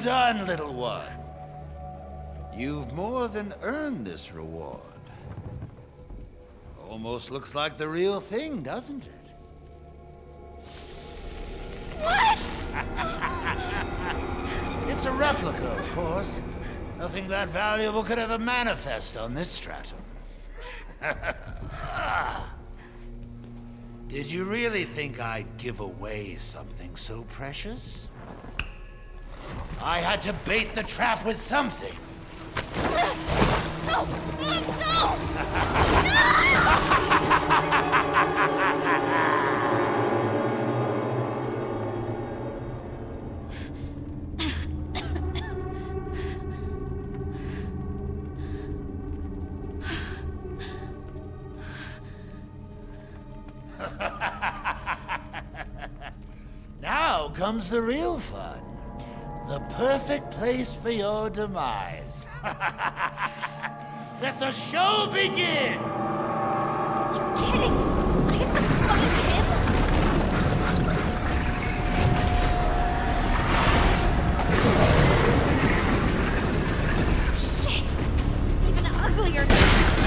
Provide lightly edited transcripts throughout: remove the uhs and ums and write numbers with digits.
done, little one. You've more than earned this reward. Almost looks like the real thing, doesn't it? What? It's a replica, of course. Nothing that valuable could ever manifest on this stratum. Did you really think I'd give away something so precious? I had to bait the trap with something. No! No! Now comes the real fun. The perfect place for your demise. Let the show begin! You're kidding! I have to fight him? Shit! He's even uglier now.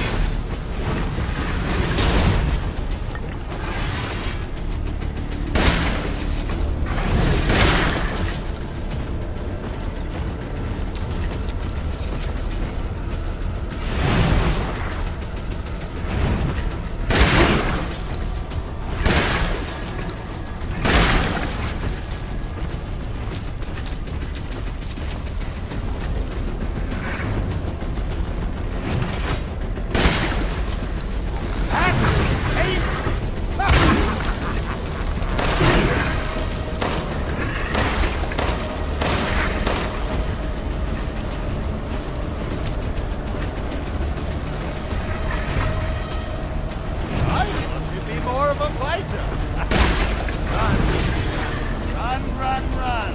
Run!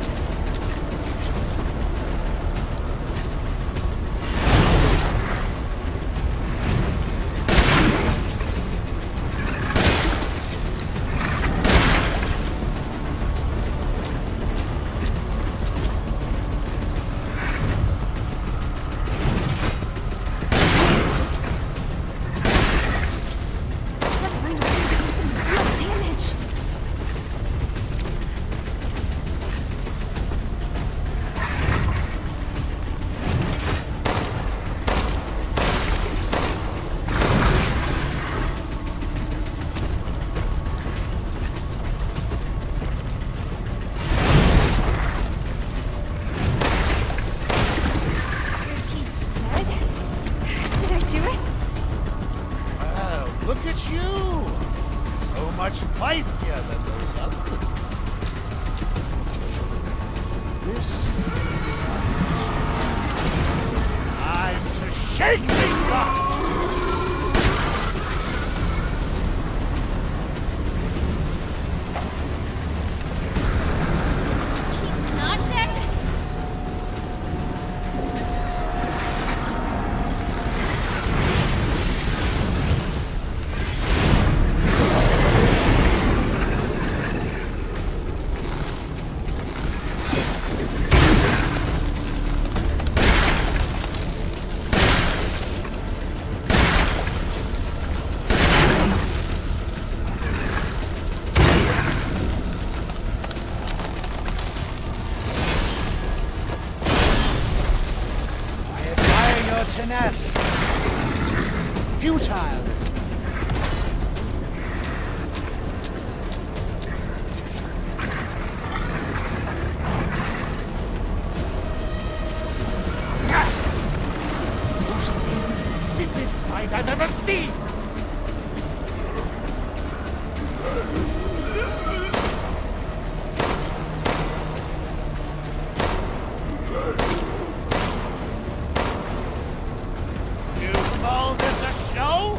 Look at you! So much feistier than those others. This time to shake things up! Tenacity. Futile. This is the most insipid fight I've ever seen. Call this a show?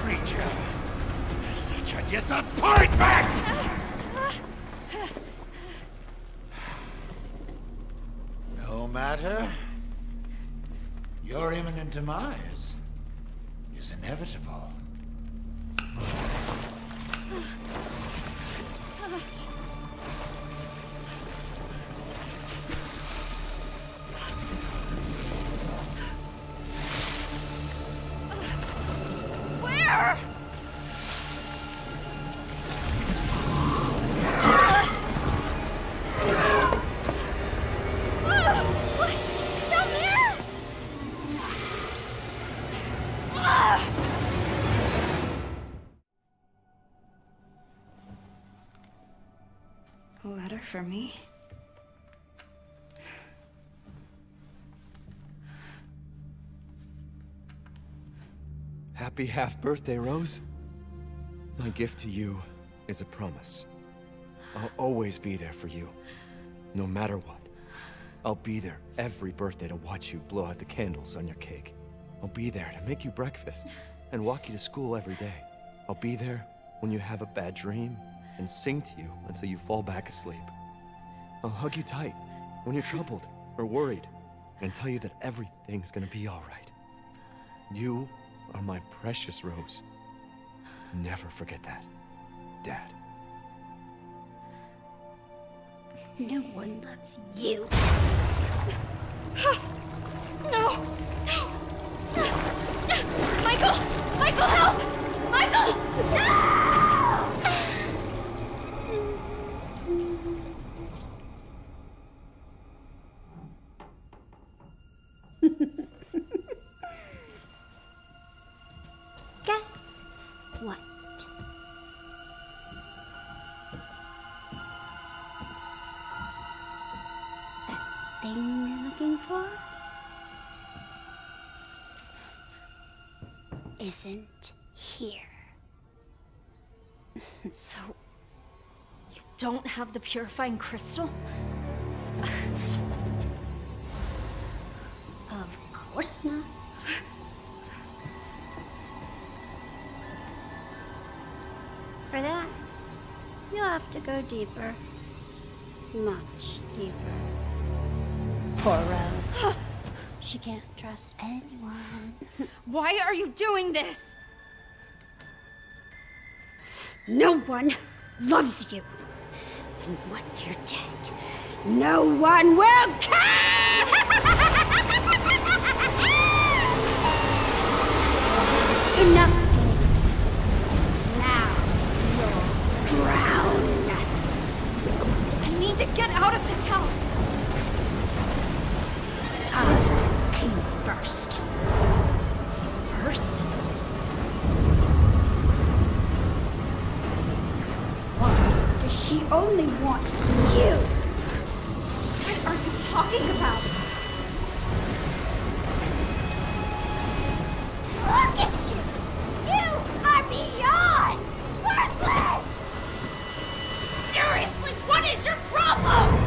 creature. Such a disappointment! No matter. Your imminent demise is inevitable. Where? What? Down there? A letter for me? Happy half-birthday, Rose. My gift to you is a promise. I'll always be there for you, no matter what. I'll be there every birthday to watch you blow out the candles on your cake. I'll be there to make you breakfast and walk you to school every day. I'll be there when you have a bad dream and sing to you until you fall back asleep. I'll hug you tight when you're troubled or worried and tell you that everything's gonna be all right. You are my precious Rose. Never forget that, Dad. No one loves you. No! Michael! Michael, help! Michael! No! Guess what? That thing you're looking for isn't here. So, you don't have the purifying crystal? Of course not. For that, you'll have to go deeper. Much deeper. Poor Rose. She can't trust anyone. Why are you doing this? No one loves you. And when you're dead, no one will care! Enough games. Now you'll drown. I need to get out of this house. I'll clean first. First? Why does she only want you? What are you talking about? Look at you! You are beyond worthless! Seriously, what is your problem?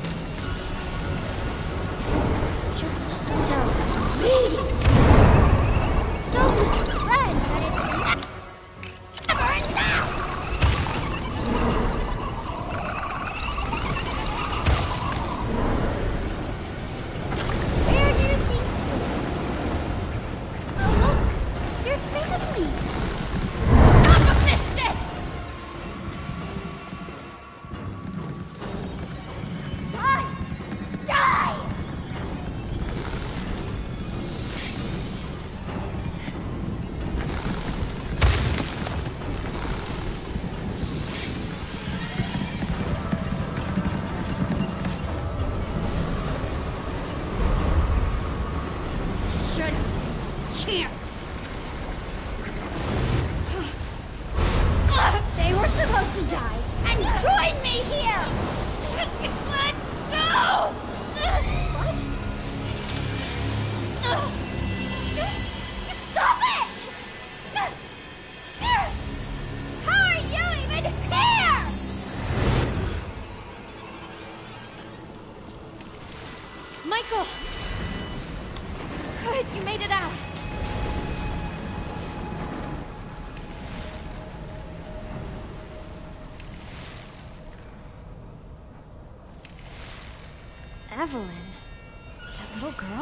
Just so greedy! Michael! Good, you made it out. Evelyn? That little girl?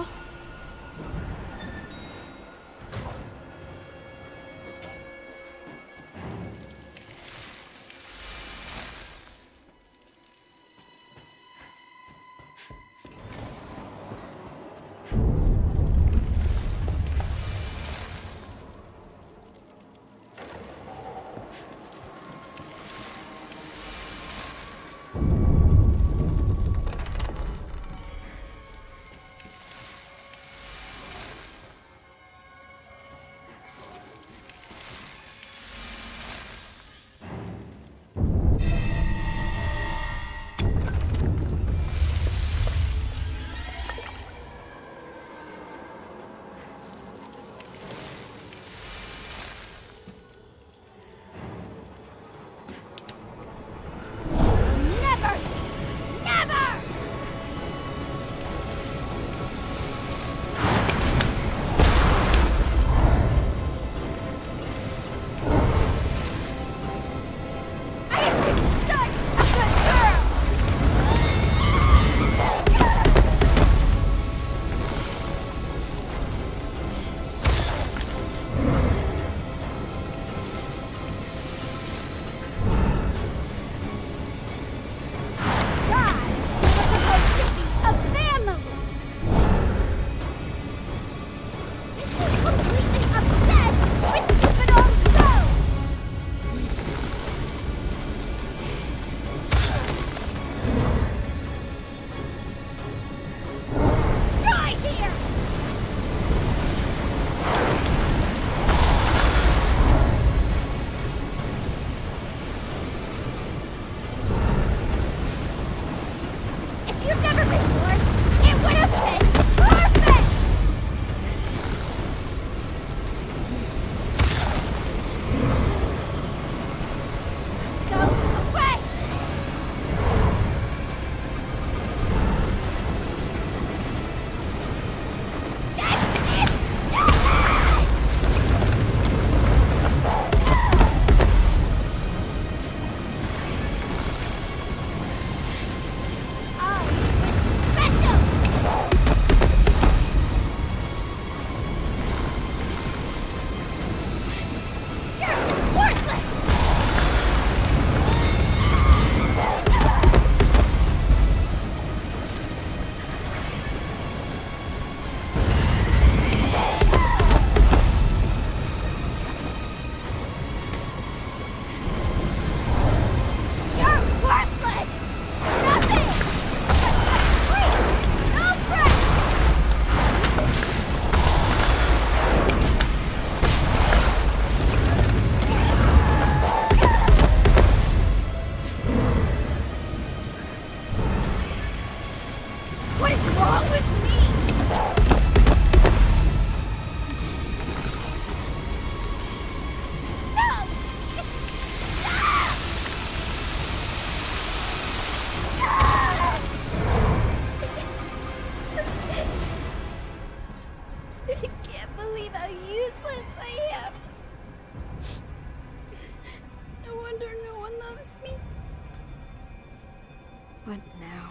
What now?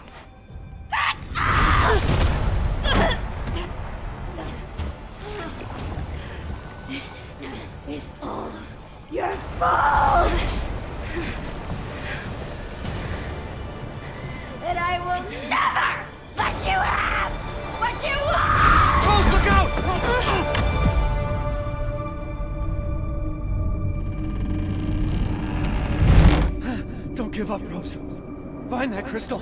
This is all your fault! And I will never let you have what you want! Rose, look out! Don't give up, Rose. Find that crystal.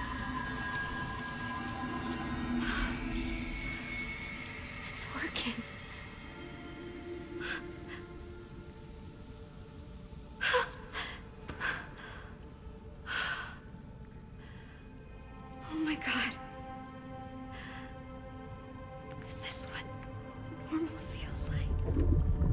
It's working. Is this what normal feels like?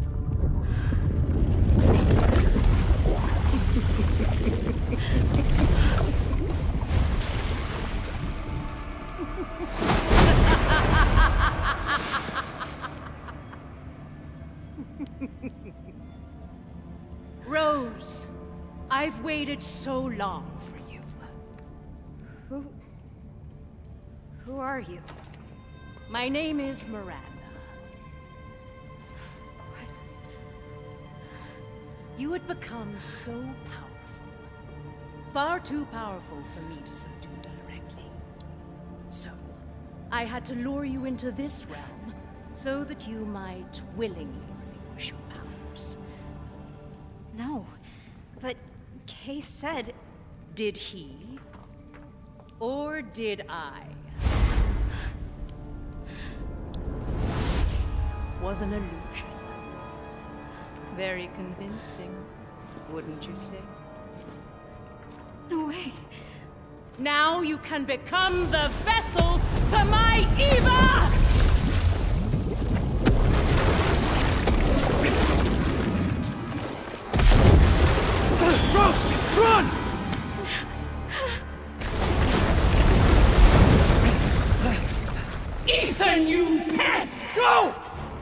Rose, I've waited so long for you. Who are you? My name is Miranda. What? You had become so powerful. Far too powerful for me to subdue directly. So, I had to lure you into this realm so that you might willingly relinquish your powers. No, but Kay said... Did he? Or did I? Was an illusion. Very convincing, wouldn't you say? No way. Now you can become the vessel for my Eva! Rose, run! Ethan, you pest! Go!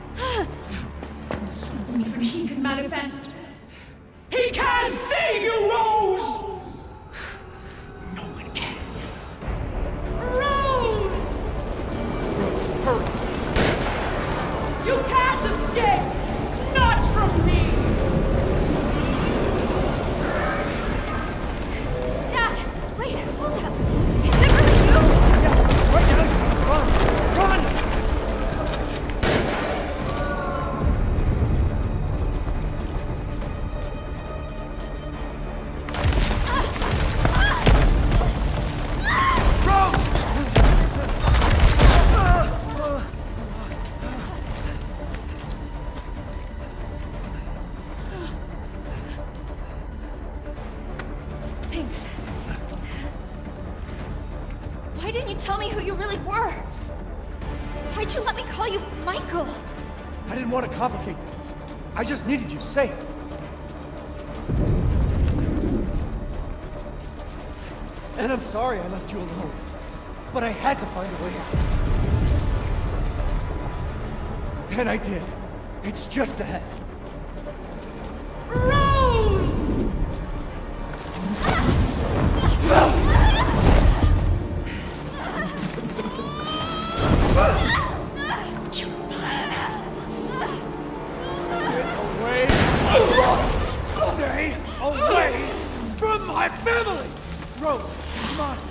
Even he can manifest. He can't save you, Rose! No one can. Rose! Rose, hurry! You can't escape! Not from me! Dad! Wait, hold up! Is it really you? Yes, right now! Run! Run! Thanks. Why didn't you tell me who you really were? Why'd you let me call you Michael? I didn't want to complicate things. I just needed you safe. And I'm sorry I left you alone. But I had to find a way out. And I did. It's just ahead. Rose! Away! Stay away from my family! Rose, come on!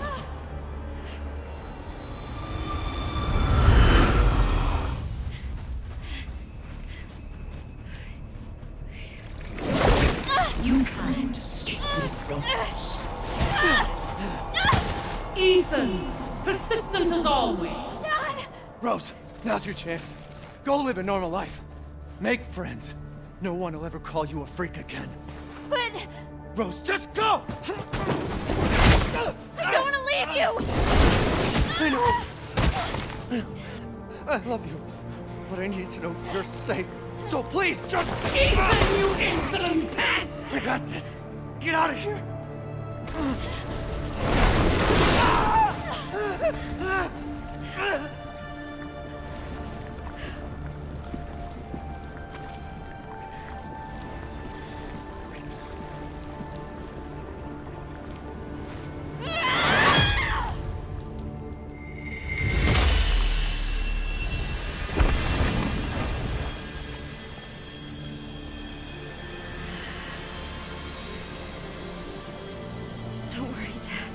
You can't escape, Rose. Ethan! Persistent as always! Dad! Rose, now's your chance. Go live a normal life. Make friends. No one will ever call you a freak again. But... Rose, just go! I don't want to leave you! I know. I love you. But I need to know that you're safe. So please, just... Ethan, you insolent pest! I got this. Get out of here. Don't worry, Dad.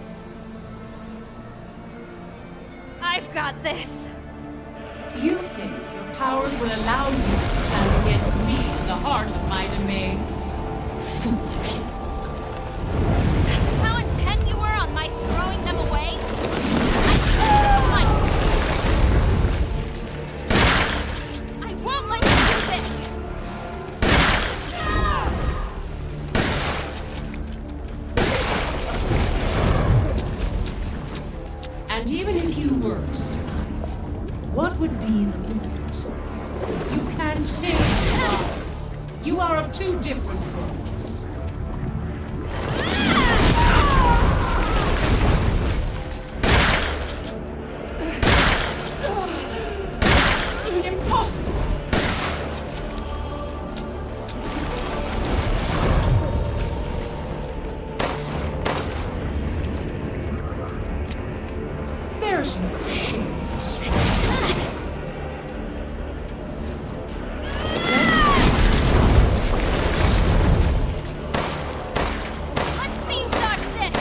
I've got this. You think your powers will allow you to stand against me in the heart of my domain? Foolish. How intent you were on my throwing them away? I won't let you do this! And even if you were to survive, what would be the limit? You can't save Father. You are of two different worlds. Impossible! There's no shame to struggle. Let's see you dodge this!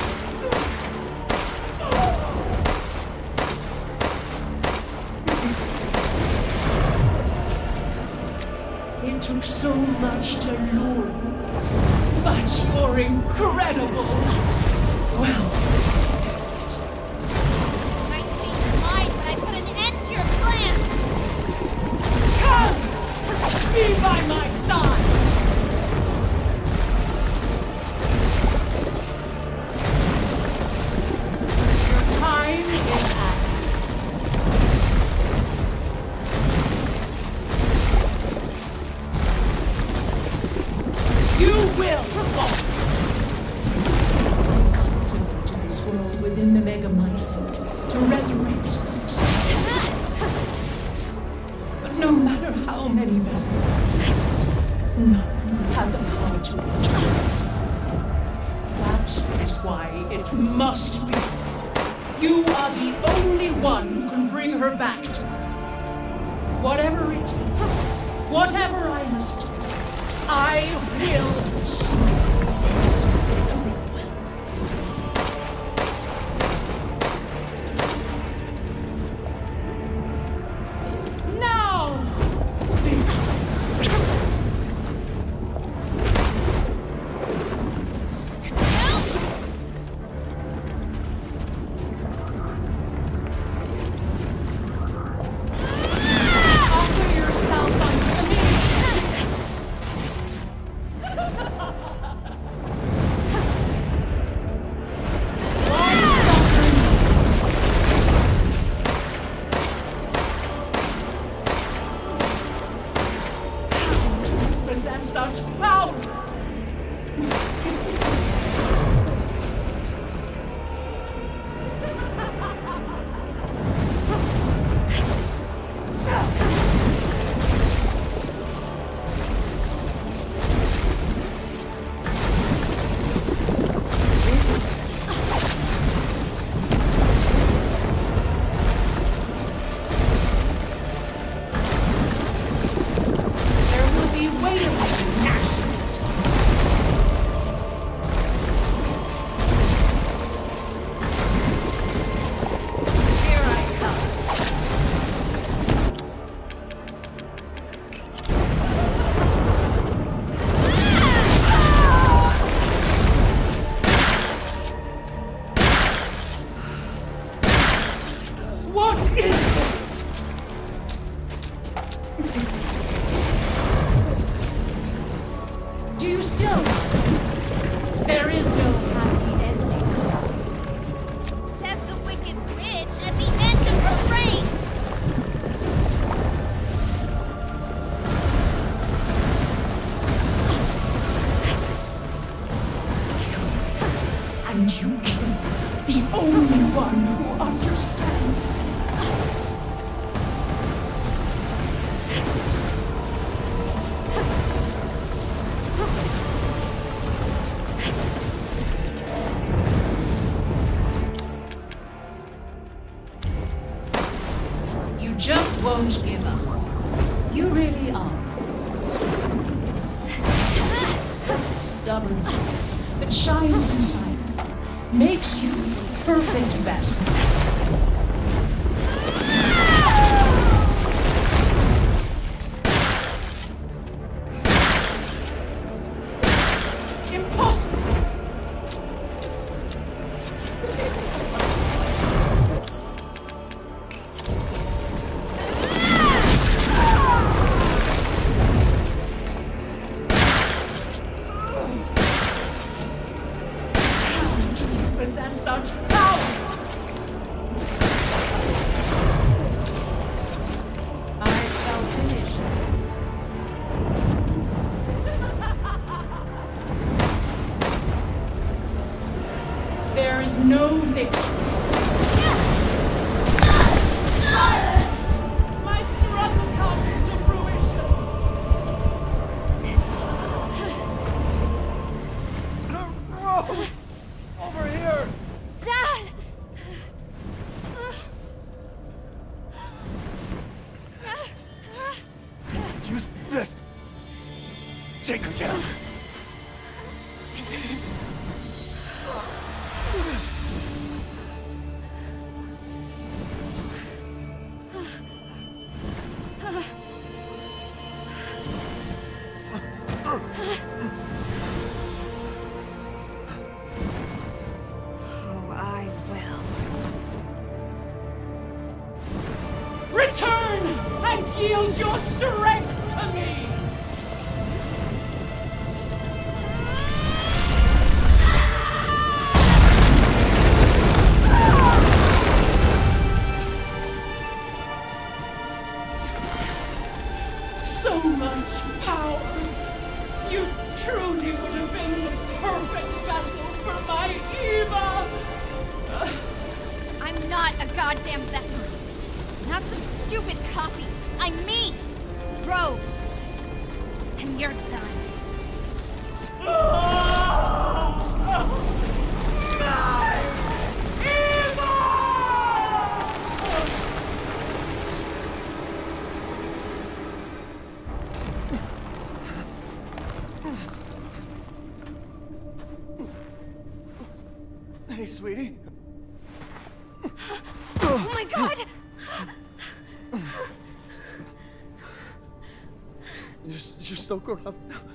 It took so much to lure you, but you're incredible. Well, You might change your mind when I put an end to your plan! come! Be by my side! Your time is up. You will fall! I cultivated this world within the Megamycete to resurrect us. But no matter how many vessels none had the power to reach her. That is why it must be. You are the only one who can bring her back to me. Whatever it takes, whatever I must do, I will see this through. Now! Offer yourself unto me! Why suffer needs? How do you possess such power? There will be wailing and gnashing of teeth. Here I come. What is this? Do you still not see? There is no happy ending. Says the Wicked Witch at the end of her reign! And you kill the only one who understands. You just won't give up. You really are. That stubborn faith that shines inside you makes you the perfect vessel. Impossible! How do you possess such power? Take her down. Oh, I will. Return and yield your strength to me! So much power! You truly would have been the perfect vessel for my Eva! I'm not a goddamn vessel. Not some stupid copy. I'm me, Rose. And you're done. Hey, sweetie. Oh my god! You're so grown up now.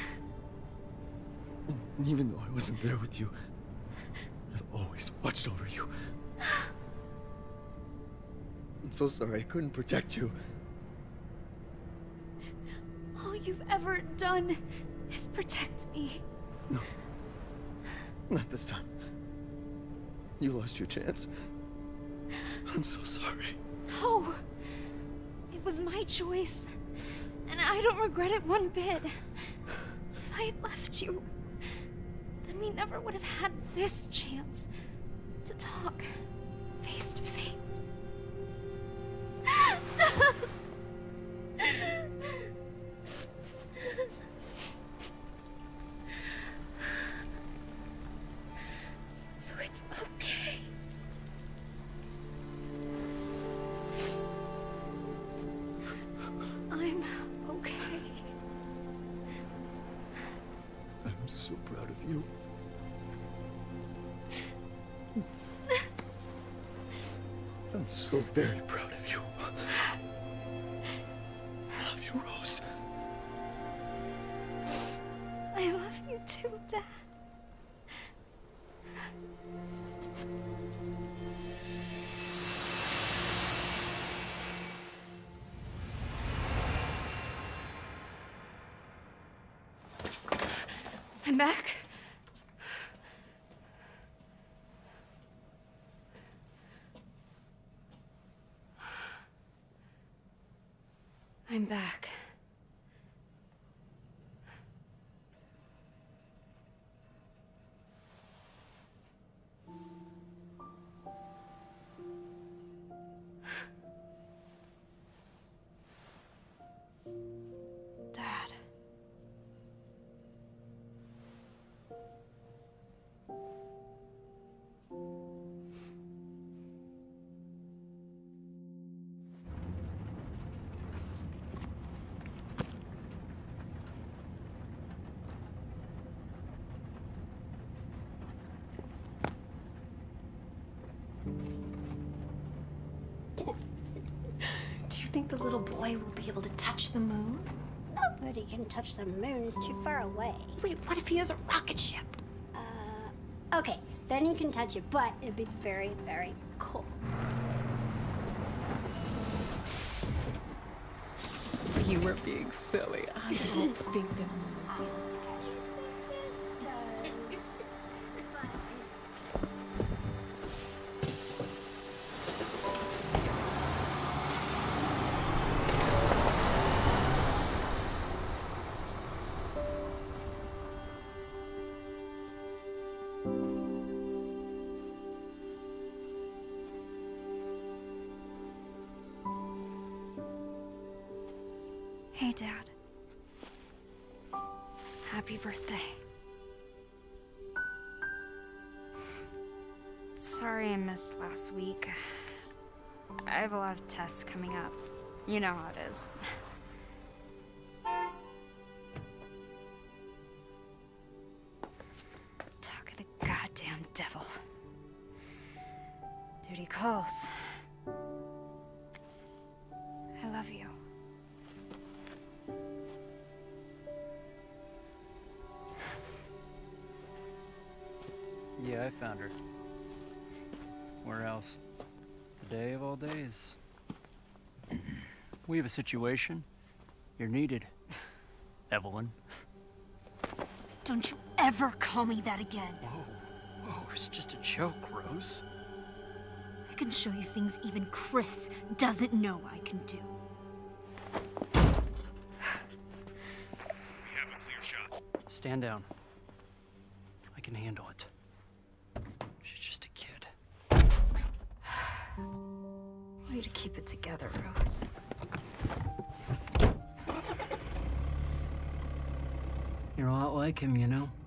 And even though I wasn't there with you, I've always watched over you. I'm so sorry I couldn't protect you. All you've ever done is protect me. No. Not this time. You lost your chance. I'm so sorry. No. It was my choice. And I don't regret it one bit. If I had left you, then we never would have had this chance to talk face to face. So it's okay. I'm okay. I'm so proud of you. I'm so very proud of you. I love you, Rose. I love you too, Dad. I'm back. I'm back. Dad. Do you think the little boy will be able to touch the moon? Nobody can touch the moon. It's too far away. Wait, what if he has a rocket ship? Okay, then you can touch it, but it'd be very, very cool. You were being silly. I don't think the Hey, Dad. Happy birthday. Sorry I missed last week. I have a lot of tests coming up. You know how it is. calls. I love you. Yeah, I found her. Where else? Today of all days. We have a situation. You're needed, Evelyn. Don't you ever call me that again. Whoa, it's just a joke, Rose. I can show you things even Chris doesn't know I can do. We have a clear shot. Stand down. I can handle it. She's just a kid. Way to keep it together, Rose. You're a lot like him, you know?